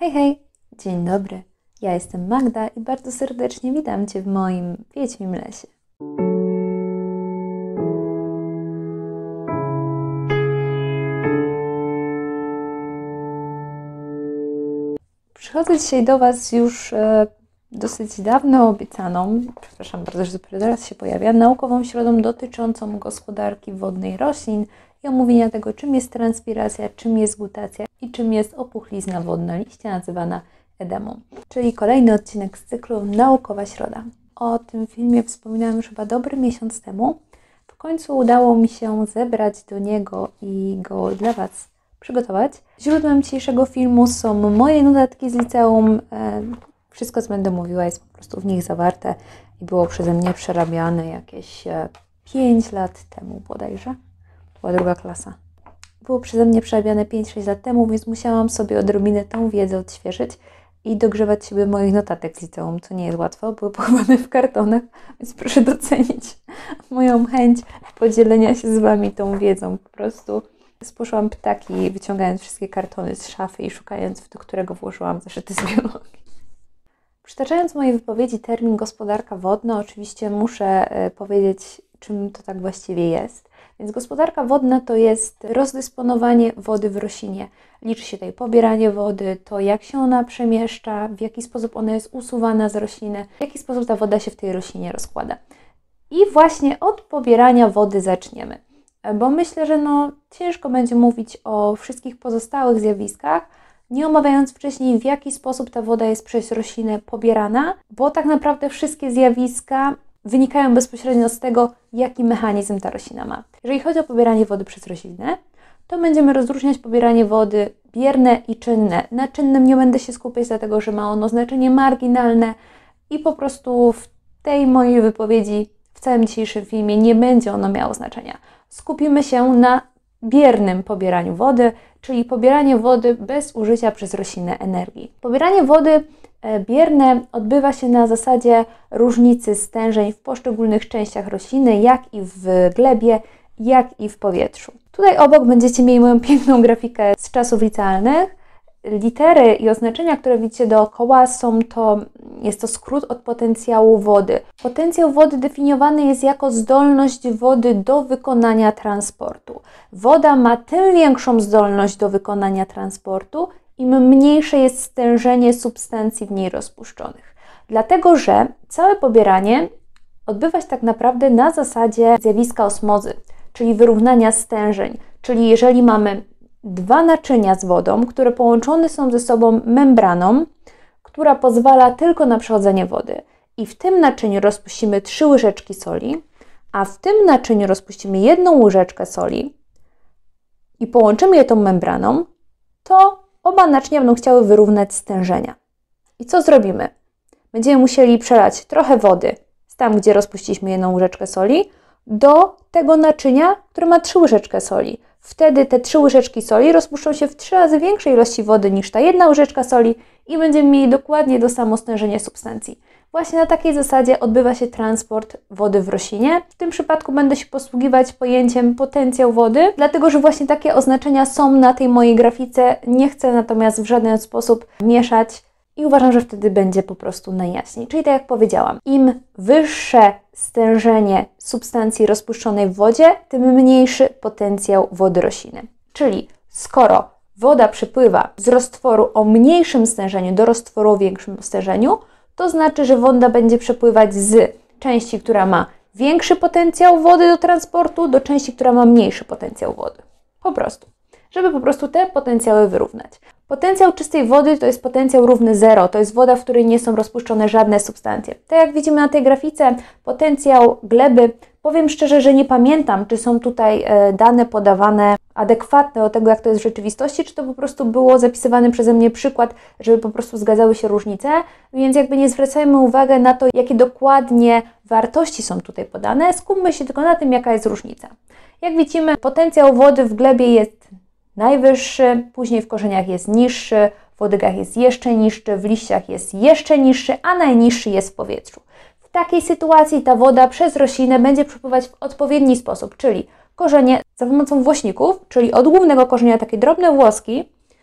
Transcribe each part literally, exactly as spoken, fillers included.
Hej, hej! Dzień dobry, ja jestem Magda i bardzo serdecznie witam Cię w moim Wiedźmim Lesie. Przychodzę dzisiaj do Was już e, dosyć dawno obiecaną, przepraszam bardzo, że dopiero teraz się pojawia, naukową środą dotyczącą gospodarki wodnej roślin i omówienia tego, czym jest transpiracja, czym jest gutacja i czym jest opuchlizna wodna liścia nazywana edemą. Czyli kolejny odcinek z cyklu Naukowa Środa. O tym filmie wspominałam już chyba dobry miesiąc temu. W końcu udało mi się zebrać do niego i go dla Was przygotować. Źródłem dzisiejszego filmu są moje notatki z liceum. Wszystko, co będę mówiła, jest po prostu w nich zawarte i było przeze mnie przerabiane jakieś pięć lat temu bodajże. To była druga klasa. Było przeze mnie przerabiane pięć sześć lat temu, więc musiałam sobie odrobinę tą wiedzę odświeżyć i dogrzewać siebie moich notatek z liceum, co nie jest łatwo, były pochowane w kartonach, więc proszę docenić moją chęć podzielenia się z Wami tą wiedzą. Po prostu sposzłam ptaki, wyciągając wszystkie kartony z szafy i szukając, do którego włożyłam zeszyty z biologii. Przytaczając mojej wypowiedzi termin gospodarka wodna, oczywiście muszę powiedzieć, czym to tak właściwie jest. Więc gospodarka wodna to jest rozdysponowanie wody w roślinie. Liczy się tutaj pobieranie wody, to jak się ona przemieszcza, w jaki sposób ona jest usuwana z rośliny, w jaki sposób ta woda się w tej roślinie rozkłada. I właśnie od pobierania wody zaczniemy. Bo myślę, że no, ciężko będzie mówić o wszystkich pozostałych zjawiskach, nie omawiając wcześniej, w jaki sposób ta woda jest przez roślinę pobierana, bo tak naprawdę wszystkie zjawiska wynikają bezpośrednio z tego, jaki mechanizm ta roślina ma. Jeżeli chodzi o pobieranie wody przez roślinę, to będziemy rozróżniać pobieranie wody bierne i czynne. Na czynnym nie będę się skupiać, dlatego że ma ono znaczenie marginalne i po prostu w tej mojej wypowiedzi, w całym dzisiejszym filmie nie będzie ono miało znaczenia. Skupimy się na biernym pobieraniu wody, czyli pobieranie wody bez użycia przez roślinę energii. Pobieranie wody bierne odbywa się na zasadzie różnicy stężeń w poszczególnych częściach rośliny, jak i w glebie, jak i w powietrzu. Tutaj obok będziecie mieli moją piękną grafikę z czasów licealnych. Litery i oznaczenia, które widzicie dookoła, są to, jest to skrót od potencjału wody. Potencjał wody definiowany jest jako zdolność wody do wykonania transportu. Woda ma tym większą zdolność do wykonania transportu, im mniejsze jest stężenie substancji w niej rozpuszczonych. Dlatego, że całe pobieranie odbywa się tak naprawdę na zasadzie zjawiska osmozy, czyli wyrównania stężeń. Czyli jeżeli mamy dwa naczynia z wodą, które połączone są ze sobą membraną, która pozwala tylko na przechodzenie wody, i w tym naczyniu rozpuścimy trzy łyżeczki soli, a w tym naczyniu rozpuścimy jedną łyżeczkę soli i połączymy je tą membraną, to oba naczynia będą chciały wyrównać stężenia. I co zrobimy? Będziemy musieli przelać trochę wody z tam, gdzie rozpuściliśmy jedną łyżeczkę soli, do tego naczynia, które ma trzy łyżeczki soli. Wtedy te trzy łyżeczki soli rozpuszczą się w trzy razy większej ilości wody niż ta jedna łyżeczka soli i będziemy mieli dokładnie to samo stężenie substancji. Właśnie na takiej zasadzie odbywa się transport wody w roślinie. W tym przypadku będę się posługiwać pojęciem potencjał wody, dlatego że właśnie takie oznaczenia są na tej mojej grafice. Nie chcę natomiast w żaden sposób mieszać i uważam, że wtedy będzie po prostu najjaśniej. Czyli tak jak powiedziałam, im wyższe stężenie substancji rozpuszczonej w wodzie, tym mniejszy potencjał wody rośliny. Czyli skoro woda przypływa z roztworu o mniejszym stężeniu do roztworu o większym stężeniu, to znaczy, że woda będzie przepływać z części, która ma większy potencjał wody do transportu, do części, która ma mniejszy potencjał wody. Po prostu. Żeby po prostu te potencjały wyrównać. Potencjał czystej wody to jest potencjał równy zero, to jest woda, w której nie są rozpuszczone żadne substancje. Tak jak widzimy na tej grafice, potencjał gleby, powiem szczerze, że nie pamiętam, czy są tutaj dane podawane adekwatne do tego, jak to jest w rzeczywistości, czy to po prostu było zapisywany przeze mnie przykład, żeby po prostu zgadzały się różnice, więc jakby nie zwracajmy uwagi na to, jakie dokładnie wartości są tutaj podane, skupmy się tylko na tym, jaka jest różnica. Jak widzimy, potencjał wody w glebie jest najwyższy, później w korzeniach jest niższy, w łodygach jest jeszcze niższy, w liściach jest jeszcze niższy, a najniższy jest w powietrzu. W takiej sytuacji ta woda przez roślinę będzie przepływać w odpowiedni sposób, czyli korzenie za pomocą włośników, czyli od głównego korzenia takie drobne włoski,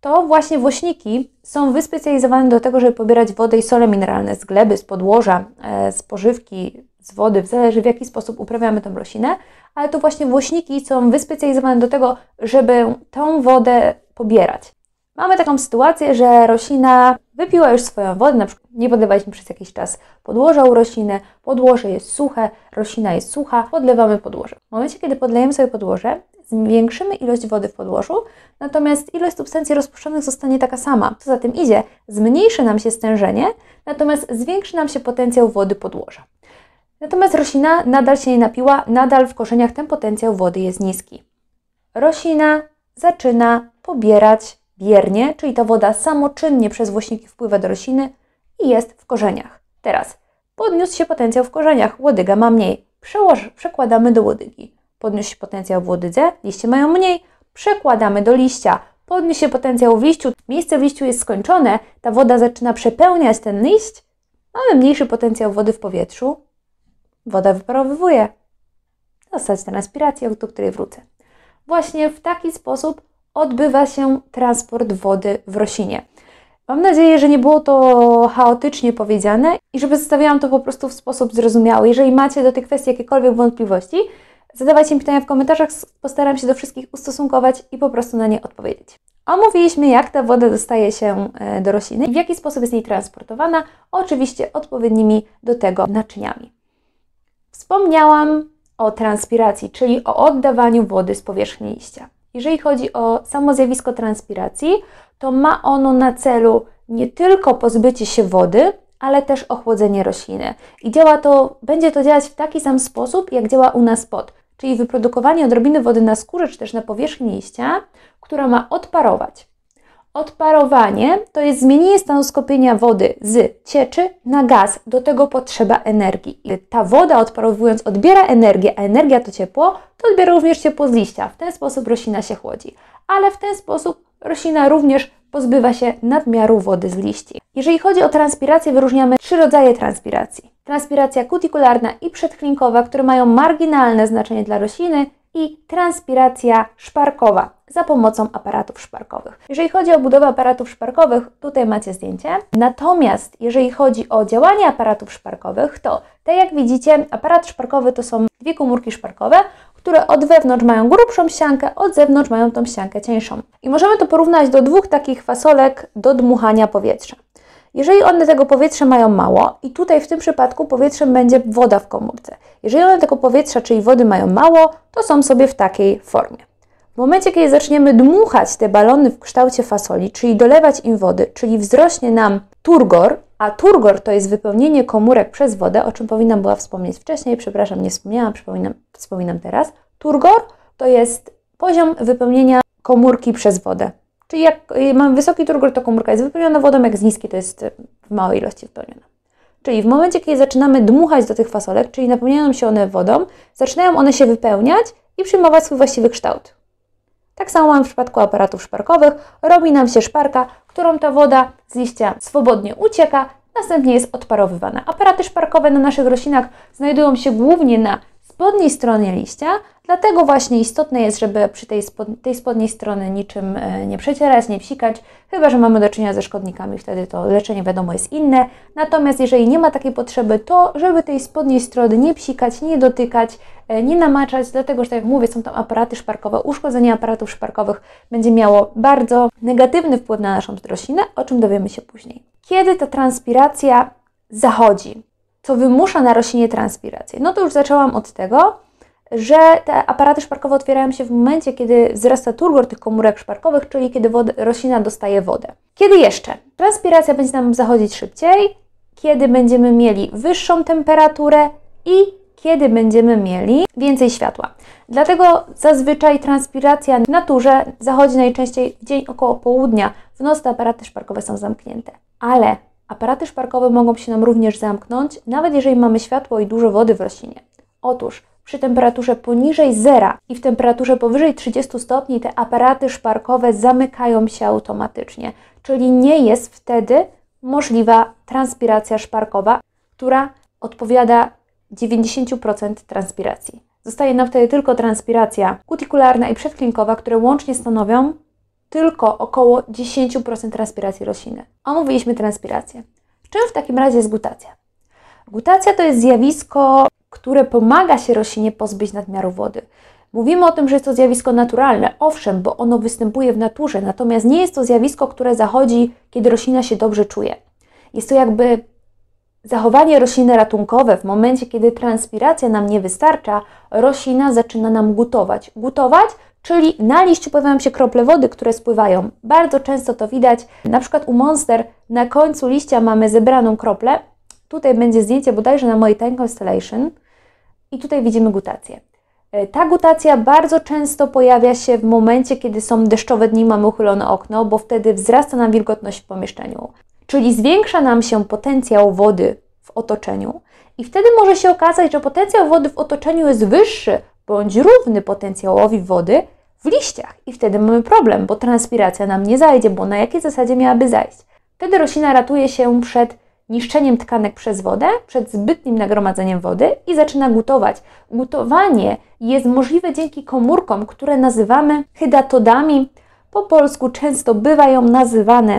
to właśnie włośniki są wyspecjalizowane do tego, żeby pobierać wodę i sole mineralne z gleby, z podłoża, z pożywki, z wody, zależy w jaki sposób uprawiamy tą roślinę, ale to właśnie włośniki są wyspecjalizowane do tego, żeby tą wodę pobierać. Mamy taką sytuację, że roślina wypiła już swoją wodę, na przykład nie podlewaliśmy przez jakiś czas podłoża u rośliny, podłoże jest suche, roślina jest sucha, podlewamy podłoże. W momencie, kiedy podlejemy sobie podłoże, zwiększymy ilość wody w podłożu, natomiast ilość substancji rozpuszczonych zostanie taka sama. Co za tym idzie, zmniejszy nam się stężenie, natomiast zwiększy nam się potencjał wody podłoża. Natomiast roślina nadal się nie napiła, nadal w korzeniach ten potencjał wody jest niski. Roślina zaczyna pobierać biernie, czyli ta woda samoczynnie przez włośniki wpływa do rośliny i jest w korzeniach. Teraz podniósł się potencjał w korzeniach, łodyga ma mniej, Przełoż, przekładamy do łodygi. Podniósł się potencjał w łodydze, liście mają mniej, przekładamy do liścia. Podniósł się potencjał w liściu, miejsce w liściu jest skończone, ta woda zaczyna przepełniać ten liść, mamy mniejszy potencjał wody w powietrzu, woda wyparowywuje. Zostać transpirację, do której wrócę. Właśnie w taki sposób odbywa się transport wody w roślinie. Mam nadzieję, że nie było to chaotycznie powiedziane i że przedstawiałam to po prostu w sposób zrozumiały. Jeżeli macie do tej kwestii jakiekolwiek wątpliwości, zadawajcie mi pytania w komentarzach, postaram się do wszystkich ustosunkować i po prostu na nie odpowiedzieć. Omówiliśmy, jak ta woda dostaje się do rośliny i w jaki sposób jest jej transportowana, oczywiście odpowiednimi do tego naczyniami. Wspomniałam o transpiracji, czyli o oddawaniu wody z powierzchni liścia. Jeżeli chodzi o samo zjawisko transpiracji, to ma ono na celu nie tylko pozbycie się wody, ale też ochłodzenie rośliny. I działa to, będzie to działać w taki sam sposób, jak działa u nas pot, czyli wyprodukowanie odrobiny wody na skórze, czy też na powierzchni liścia, która ma odparować. Odparowanie to jest zmienienie stanu skupienia wody z cieczy na gaz. Do tego potrzeba energii. I ta woda odparowując odbiera energię, a energia to ciepło, to odbiera również ciepło z liścia. W ten sposób roślina się chłodzi. Ale w ten sposób roślina również pozbywa się nadmiaru wody z liści. Jeżeli chodzi o transpirację, wyróżniamy trzy rodzaje transpiracji. Transpiracja kutikularna i przedklinkowa, które mają marginalne znaczenie dla rośliny, i transpiracja szparkowa za pomocą aparatów szparkowych. Jeżeli chodzi o budowę aparatów szparkowych, tutaj macie zdjęcie. Natomiast jeżeli chodzi o działanie aparatów szparkowych, to tak jak widzicie, aparat szparkowy to są dwie komórki szparkowe, które od wewnątrz mają grubszą ściankę, od zewnątrz mają tą ściankę cieńszą. I możemy to porównać do dwóch takich fasolek do dmuchania powietrza. Jeżeli one tego powietrza mają mało i tutaj w tym przypadku powietrzem będzie woda w komórce. Jeżeli one tego powietrza, czyli wody mają mało, to są sobie w takiej formie. W momencie, kiedy zaczniemy dmuchać te balony w kształcie fasoli, czyli dolewać im wody, czyli wzrośnie nam turgor, a turgor to jest wypełnienie komórek przez wodę, o czym powinnam była wspomnieć wcześniej, przepraszam, nie wspomniałam, przypominam, wspominam teraz. Turgor to jest poziom wypełnienia komórki przez wodę. Czyli jak mam wysoki turgor, to komórka jest wypełniona wodą, jak z niski, to jest w małej ilości wypełniona. Czyli w momencie, kiedy zaczynamy dmuchać do tych fasolek, czyli napełniają się one wodą, zaczynają one się wypełniać i przyjmować swój właściwy kształt. Tak samo mamy w przypadku aparatów szparkowych. Robi nam się szparka, którą ta woda z liścia swobodnie ucieka, następnie jest odparowywana. Aparaty szparkowe na naszych roślinach znajdują się głównie na spodniej stronie liścia, dlatego właśnie istotne jest, żeby przy tej, spod, tej spodniej strony niczym nie przecierać, nie psikać, chyba że mamy do czynienia ze szkodnikami, wtedy to leczenie wiadomo jest inne. Natomiast jeżeli nie ma takiej potrzeby, to żeby tej spodniej strony nie psikać, nie dotykać, nie namaczać, dlatego że tak jak mówię, są tam aparaty szparkowe. Uszkodzenie aparatów szparkowych będzie miało bardzo negatywny wpływ na naszą roślinę, o czym dowiemy się później. Kiedy ta transpiracja zachodzi? Co wymusza na roślinie transpirację? No to już zaczęłam od tego, że te aparaty szparkowe otwierają się w momencie, kiedy wzrasta turgor tych komórek szparkowych, czyli kiedy woda, roślina dostaje wodę. Kiedy jeszcze? Transpiracja będzie nam zachodzić szybciej, kiedy będziemy mieli wyższą temperaturę i kiedy będziemy mieli więcej światła. Dlatego zazwyczaj transpiracja w naturze zachodzi najczęściej w dzień około południa. W nocy te aparaty szparkowe są zamknięte. Ale aparaty szparkowe mogą się nam również zamknąć, nawet jeżeli mamy światło i dużo wody w roślinie. Otóż przy temperaturze poniżej zera i w temperaturze powyżej trzydziestu stopni te aparaty szparkowe zamykają się automatycznie, czyli nie jest wtedy możliwa transpiracja szparkowa, która odpowiada dziewięćdziesięciu procent transpiracji. Zostaje nam wtedy tylko transpiracja kutikularna i przedklinkowa, które łącznie stanowią tylko około dziesięć procent transpiracji rośliny. Omówiliśmy transpirację. Czym w takim razie jest gutacja? Gutacja to jest zjawisko, które pomaga się roślinie pozbyć nadmiaru wody. Mówimy o tym, że jest to zjawisko naturalne, owszem, bo ono występuje w naturze, natomiast nie jest to zjawisko, które zachodzi, kiedy roślina się dobrze czuje. Jest to jakby zachowanie rośliny ratunkowe. W momencie, kiedy transpiracja nam nie wystarcza, roślina zaczyna nam gutować. Gutować, czyli na liściu pojawiają się krople wody, które spływają. Bardzo często to widać, na przykład u Monster na końcu liścia mamy zebraną kroplę. Tutaj będzie zdjęcie bodajże na mojej Tiny Constellation i tutaj widzimy gutację. Ta gutacja bardzo często pojawia się w momencie, kiedy są deszczowe dni, mamy uchylone okno, bo wtedy wzrasta nam wilgotność w pomieszczeniu. Czyli zwiększa nam się potencjał wody w otoczeniu i wtedy może się okazać, że potencjał wody w otoczeniu jest wyższy bądź równy potencjałowi wody w liściach. I wtedy mamy problem, bo transpiracja nam nie zajdzie, bo na jakiej zasadzie miałaby zajść? Wtedy roślina ratuje się przed niszczeniem tkanek przez wodę, przed zbytnim nagromadzeniem wody i zaczyna gutować. Gutowanie jest możliwe dzięki komórkom, które nazywamy hydatodami. Po polsku często bywają nazywane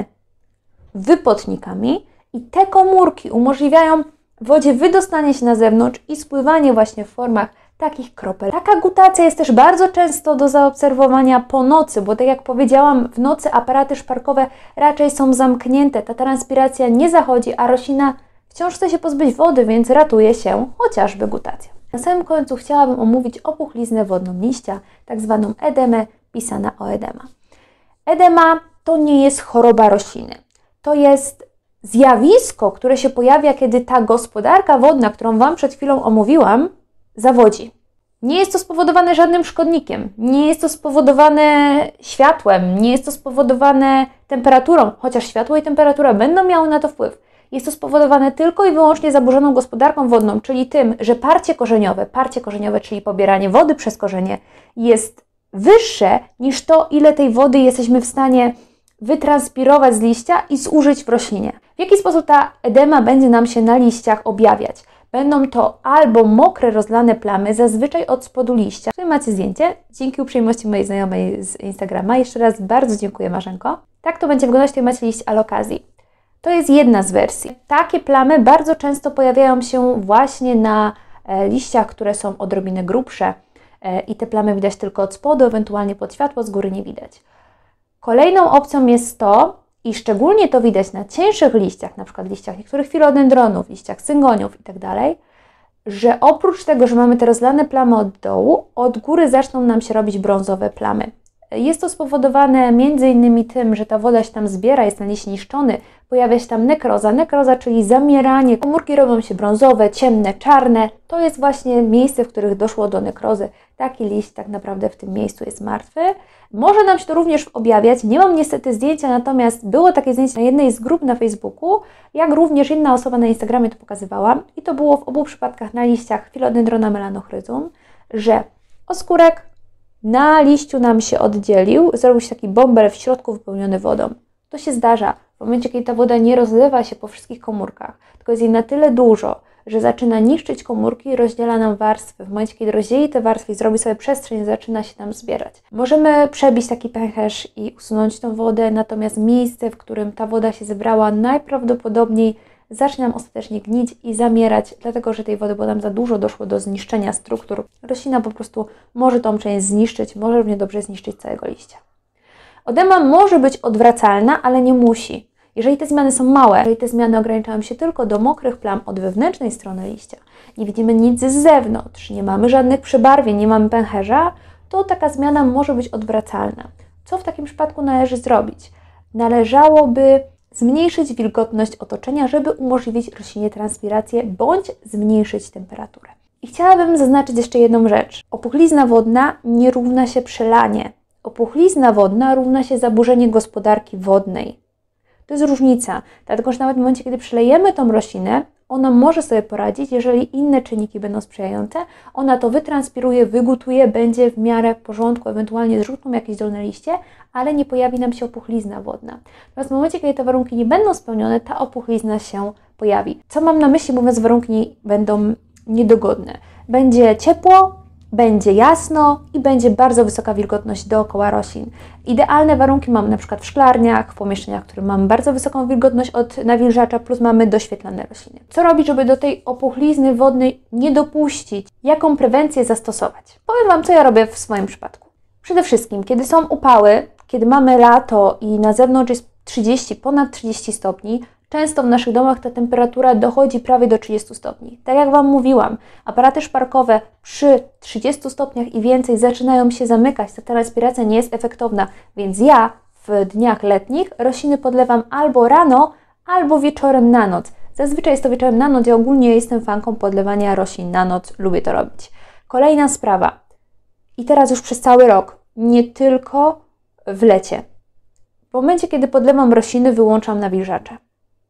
wypotnikami i te komórki umożliwiają wodzie wydostanie się na zewnątrz i spływanie właśnie w formach takich kropel. Taka gutacja jest też bardzo często do zaobserwowania po nocy, bo tak jak powiedziałam, w nocy aparaty szparkowe raczej są zamknięte, ta transpiracja nie zachodzi, a roślina wciąż chce się pozbyć wody, więc ratuje się chociażby gutacją. Na samym końcu chciałabym omówić opuchliznę wodną liścia, tak zwaną edemę, pisana oedema. Edema to nie jest choroba rośliny. To jest zjawisko, które się pojawia, kiedy ta gospodarka wodna, którą Wam przed chwilą omówiłam, zawodzi. Nie jest to spowodowane żadnym szkodnikiem, nie jest to spowodowane światłem, nie jest to spowodowane temperaturą, chociaż światło i temperatura będą miały na to wpływ. Jest to spowodowane tylko i wyłącznie zaburzoną gospodarką wodną, czyli tym, że parcie korzeniowe, parcie korzeniowe, czyli pobieranie wody przez korzenie, jest wyższe niż to, ile tej wody jesteśmy w stanie wytranspirować z liścia i zużyć w roślinie. W jaki sposób ta edema będzie nam się na liściach objawiać? Będą to albo mokre, rozlane plamy, zazwyczaj od spodu liścia. Tutaj macie zdjęcie, dzięki uprzejmości mojej znajomej z Instagrama. Jeszcze raz bardzo dziękuję, Marzenko. Tak to będzie wyglądać, tutaj macie liść alokazji. To jest jedna z wersji. Takie plamy bardzo często pojawiają się właśnie na e, liściach, które są odrobinę grubsze e, i te plamy widać tylko od spodu, ewentualnie pod światło, z góry nie widać. Kolejną opcją jest to, i szczególnie to widać na cieńszych liściach, na przykład liściach niektórych filodendronów, liściach syngoniów itd., że oprócz tego, że mamy te rozlane plamy od dołu, od góry zaczną nam się robić brązowe plamy. Jest to spowodowane między innymi tym, że ta woda się tam zbiera, jest ten liść niszczony, pojawia się tam nekroza. Nekroza, czyli zamieranie. Komórki robią się brązowe, ciemne, czarne. To jest właśnie miejsce, w których doszło do nekrozy. Taki liść tak naprawdę w tym miejscu jest martwy. Może nam się to również objawiać. Nie mam niestety zdjęcia, natomiast było takie zdjęcie na jednej z grup na Facebooku, jak również jedna osoba na Instagramie to pokazywała. I to było w obu przypadkach na liściach Philodendrona melanochryzum, że oskórek na liściu nam się oddzielił, zrobił się taki bąbel w środku wypełniony wodą. To się zdarza w momencie, kiedy ta woda nie rozlewa się po wszystkich komórkach, tylko jest jej na tyle dużo, że zaczyna niszczyć komórki i rozdziela nam warstwy. W momencie, kiedy rozdzieli te warstwy i zrobi sobie przestrzeń, zaczyna się tam zbierać. Możemy przebić taki pęcherz i usunąć tą wodę, natomiast miejsce, w którym ta woda się zebrała, najprawdopodobniej zacznie nam ostatecznie gnić i zamierać, dlatego że tej wody było nam za dużo, doszło do zniszczenia struktur. Roślina po prostu może tą część zniszczyć, może równie dobrze zniszczyć całego liścia. Edema może być odwracalna, ale nie musi. Jeżeli te zmiany są małe, jeżeli te zmiany ograniczają się tylko do mokrych plam od wewnętrznej strony liścia, nie widzimy nic z zewnątrz, nie mamy żadnych przebarwień, nie mamy pęcherza, to taka zmiana może być odwracalna. Co w takim przypadku należy zrobić? Należałoby zmniejszyć wilgotność otoczenia, żeby umożliwić roślinie transpirację bądź zmniejszyć temperaturę. I chciałabym zaznaczyć jeszcze jedną rzecz. Opuchlizna wodna nie równa się przelanie. Opuchlizna wodna równa się zaburzenie gospodarki wodnej. To jest różnica, dlatego że nawet w momencie, kiedy przelejemy tą roślinę, ona może sobie poradzić, jeżeli inne czynniki będą sprzyjające, ona to wytranspiruje, wygutuje, będzie w miarę w porządku, ewentualnie zrzucą jakieś dolne liście, ale nie pojawi nam się opuchlizna wodna. Natomiast w momencie, kiedy te warunki nie będą spełnione, ta opuchlizna się pojawi. Co mam na myśli, mówiąc, warunki będą niedogodne? Będzie ciepło, będzie jasno i będzie bardzo wysoka wilgotność dookoła roślin. Idealne warunki mamy na przykład w szklarniach, w pomieszczeniach, w których mamy bardzo wysoką wilgotność od nawilżacza, plus mamy doświetlane rośliny. Co robić, żeby do tej opuchlizny wodnej nie dopuścić? Jaką prewencję zastosować? Powiem Wam, co ja robię w swoim przypadku. Przede wszystkim, kiedy są upały, kiedy mamy lato i na zewnątrz jest trzydzieści, ponad trzydzieści stopni, często w naszych domach ta temperatura dochodzi prawie do trzydziestu stopni. Tak jak Wam mówiłam, aparaty szparkowe przy trzydziestu stopniach i więcej zaczynają się zamykać, ta transpiracja nie jest efektowna, więc ja w dniach letnich rośliny podlewam albo rano, albo wieczorem na noc. Zazwyczaj jest to wieczorem na noc, ja ogólnie jestem fanką podlewania roślin na noc, lubię to robić. Kolejna sprawa, i teraz już przez cały rok, nie tylko w lecie. W momencie, kiedy podlewam rośliny, wyłączam nawilżacze.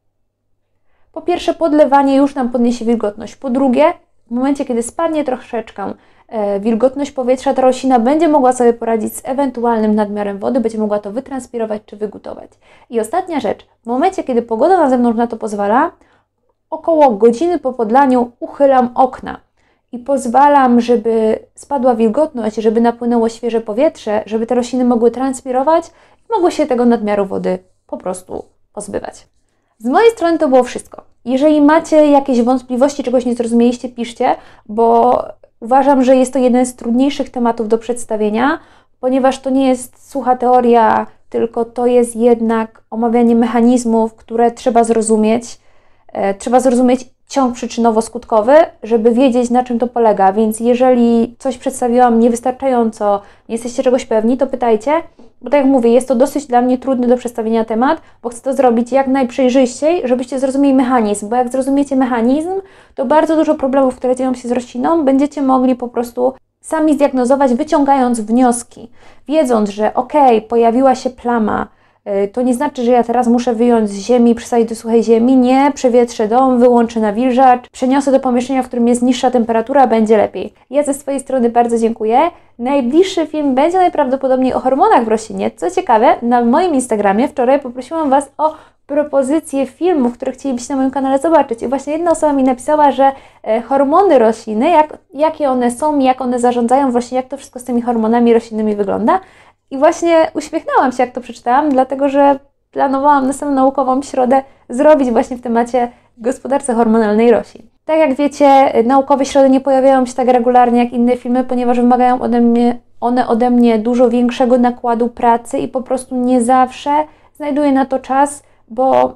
Po pierwsze, podlewanie już nam podniesie wilgotność. Po drugie, w momencie, kiedy spadnie troszeczkę e, wilgotność powietrza, ta roślina będzie mogła sobie poradzić z ewentualnym nadmiarem wody, będzie mogła to wytranspirować czy wygutować. I ostatnia rzecz, w momencie, kiedy pogoda na zewnątrz na to pozwala, około godziny po podlaniu uchylam okna i pozwalam, żeby spadła wilgotność, żeby napłynęło świeże powietrze, żeby te rośliny mogły transpirować i mogły się tego nadmiaru wody po prostu pozbywać. Z mojej strony to było wszystko. Jeżeli macie jakieś wątpliwości, czegoś nie zrozumieliście, piszcie, bo uważam, że jest to jeden z trudniejszych tematów do przedstawienia, ponieważ to nie jest sucha teoria, tylko to jest jednak omawianie mechanizmów, które trzeba zrozumieć. E, trzeba zrozumieć ciąg przyczynowo-skutkowy, żeby wiedzieć, na czym to polega. Więc jeżeli coś przedstawiłam niewystarczająco, nie jesteście czegoś pewni, to pytajcie. Bo tak jak mówię, jest to dosyć dla mnie trudny do przedstawienia temat, bo chcę to zrobić jak najprzejrzyściej, żebyście zrozumieli mechanizm, bo jak zrozumiecie mechanizm, to bardzo dużo problemów, które dzieją się z rośliną, będziecie mogli po prostu sami zdiagnozować, wyciągając wnioski, wiedząc, że okej, okay, pojawiła się plama, to nie znaczy, że ja teraz muszę wyjąć z ziemi, przysadzić do suchej ziemi. Nie, przewietrzę dom, wyłączę nawilżacz, przeniosę do pomieszczenia, w którym jest niższa temperatura, będzie lepiej. Ja ze swojej strony bardzo dziękuję. Najbliższy film będzie najprawdopodobniej o hormonach w roślinie. Co ciekawe, na moim Instagramie wczoraj poprosiłam Was o propozycje filmów, które chcielibyście na moim kanale zobaczyć. I właśnie jedna osoba mi napisała, że e, hormony rośliny, jak, jakie one są, jak one zarządzają, właśnie jak to wszystko z tymi hormonami roślinnymi wygląda. I właśnie uśmiechnęłam się, jak to przeczytałam, dlatego że planowałam następną naukową środę zrobić właśnie w temacie gospodarce hormonalnej roślin. Tak jak wiecie, naukowe środy nie pojawiają się tak regularnie jak inne filmy, ponieważ wymagają ode mnie, one ode mnie dużo większego nakładu pracy i po prostu nie zawsze znajduję na to czas, bo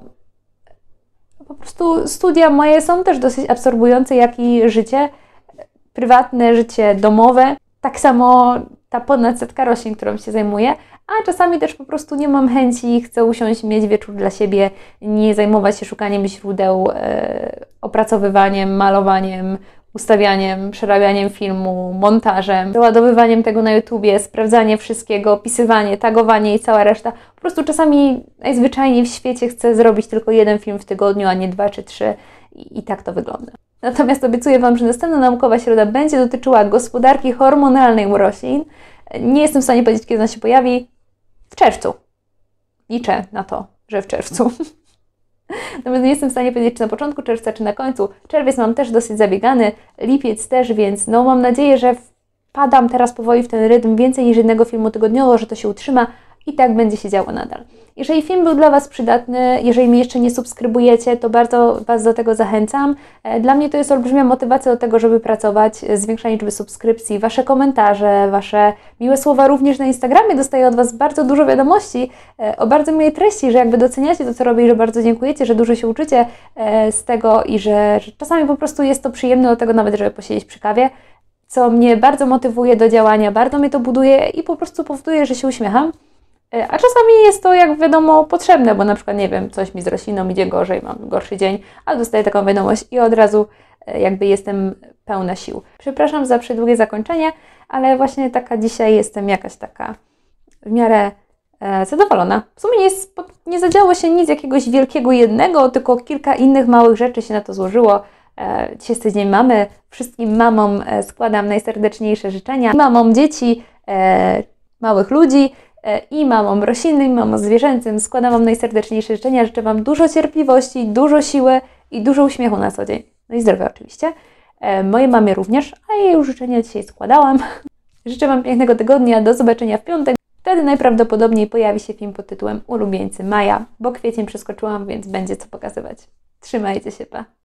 po prostu studia moje są też dosyć absorbujące, jak i życie prywatne, życie domowe. Tak samo ta ponad setka roślin, którą się zajmuję, a czasami też po prostu nie mam chęci, chcę usiąść, mieć wieczór dla siebie, nie zajmować się szukaniem źródeł, e, opracowywaniem, malowaniem, ustawianiem, przerabianiem filmu, montażem, doładowywaniem tego na YouTubie, sprawdzanie wszystkiego, opisywanie, tagowanie i cała reszta. Po prostu czasami najzwyczajniej w świecie chcę zrobić tylko jeden film w tygodniu, a nie dwa czy trzy i, i tak to wygląda. Natomiast obiecuję Wam, że następna naukowa środa będzie dotyczyła gospodarki hormonalnej u roślin. Nie jestem w stanie powiedzieć, kiedy ona się pojawi. W czerwcu. Liczę na to, że w czerwcu. Natomiast nie jestem w stanie powiedzieć, czy na początku czerwca, czy na końcu. Czerwiec mam też dosyć zabiegany, lipiec też, więc no mam nadzieję, że wpadam teraz powoli w ten rytm więcej niż jednego filmu tygodniowo, że to się utrzyma i tak będzie się działo nadal. Jeżeli film był dla Was przydatny, jeżeli mnie jeszcze nie subskrybujecie, to bardzo Was do tego zachęcam. Dla mnie to jest olbrzymia motywacja do tego, żeby pracować, zwiększanie liczby subskrypcji, Wasze komentarze, Wasze miłe słowa również na Instagramie. Dostaję od Was bardzo dużo wiadomości o bardzo miłej treści, że jakby doceniacie to, co robię i że bardzo dziękujecie, że dużo się uczycie z tego i że, że czasami po prostu jest to przyjemne do tego nawet, żeby posiedzieć przy kawie, co mnie bardzo motywuje do działania, bardzo mnie to buduje i po prostu powoduje, że się uśmiecham. A czasami jest to, jak wiadomo, potrzebne, bo na przykład, nie wiem, coś mi z rośliną idzie gorzej, mam gorszy dzień, ale dostaję taką wiadomość i od razu jakby jestem pełna sił. Przepraszam za przedługie zakończenie, ale właśnie taka dzisiaj jestem jakaś taka w miarę e, zadowolona. W sumie nie, jest, nie zadziało się nic jakiegoś wielkiego jednego, tylko kilka innych małych rzeczy się na to złożyło. E, dzisiaj jest dzień mamy. Wszystkim mamom e, składam najserdeczniejsze życzenia. Mamom dzieci, e, małych ludzi, i mamom roślinnym, i mamom zwierzęcym składam Wam najserdeczniejsze życzenia. Życzę Wam dużo cierpliwości, dużo siły i dużo uśmiechu na co dzień. No i zdrowia oczywiście. E, mojej mamie również, a jej już życzenia dzisiaj składałam. Życzę Wam pięknego tygodnia, do zobaczenia w piątek. Wtedy najprawdopodobniej pojawi się film pod tytułem Ulubieńcy Maja, bo kwiecień przeskoczyłam, więc będzie co pokazywać. Trzymajcie się, pa!